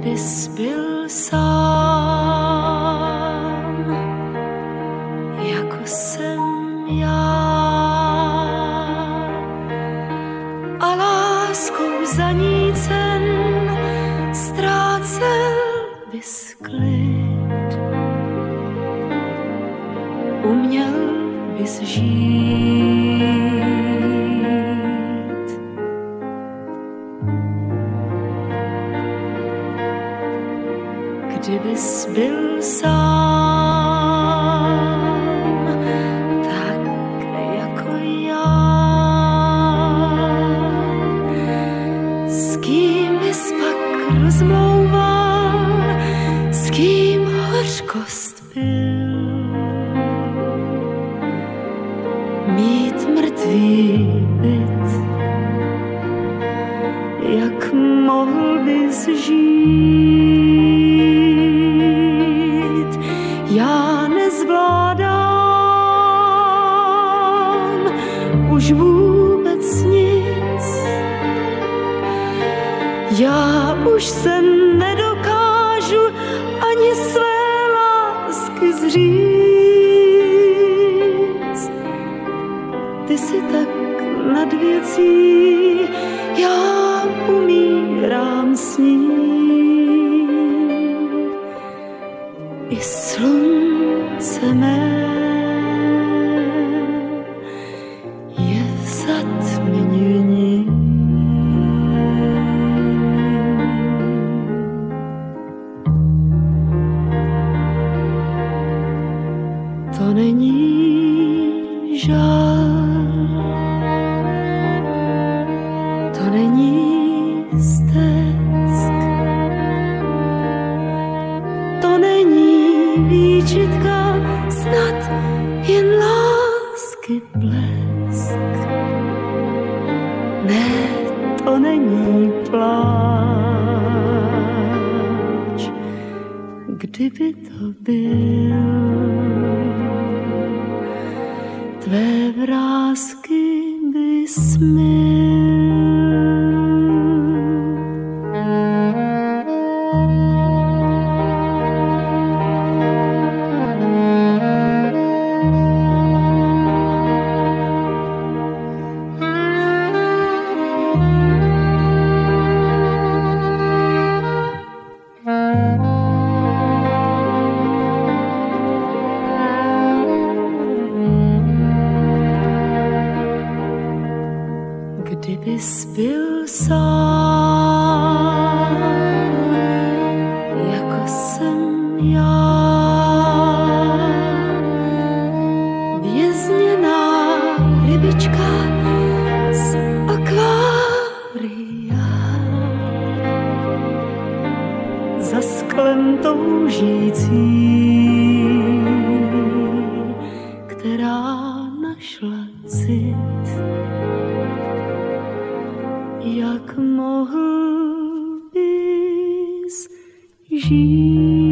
kdybys byl sám, jako jsem já, a láskou zanícen ztrácel bys klid, uměl bys žít. Kdybys byl sám, tak jako já, s kým bys pak rozmlouval, s kým hořkost pil, mít mrtvý byt, jak mohl bys žít. Já nezvládám už vůbec nic, já už se nedokážu ani své lásky zříct. Ty si tak nad věcí, já umírám s ní. I slunce mé je v zatmění. To není žál, to není stesk, to není výčitka, snad jen lásky blesk. Ne, to není pláč, kdyby to byl, tvé vrásky by smyl. Kdybys byl sám, jako jsem já, vězněná rybička z akvária, za sklem toužící, která našla cit. Jak mohl bys žít?